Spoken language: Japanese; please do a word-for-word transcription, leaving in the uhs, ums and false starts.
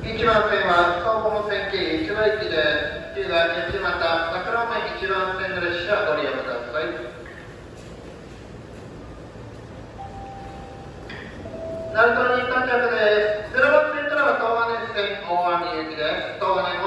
いちばん線は総武本線経由千葉駅で旧大八幡桜尾駅いちばん線の列車ご利用ください。鳴門に到着です。ゼロばん線からは東金線大網行きです。東金